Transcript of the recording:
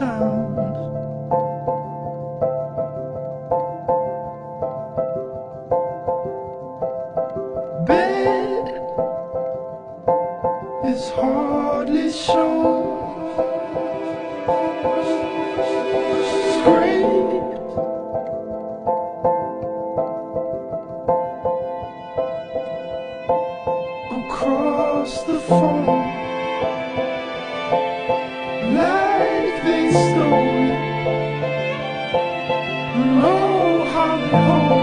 sound. Bed is hardly shown. Scrape across the phone like they stole it. And oh, how they hold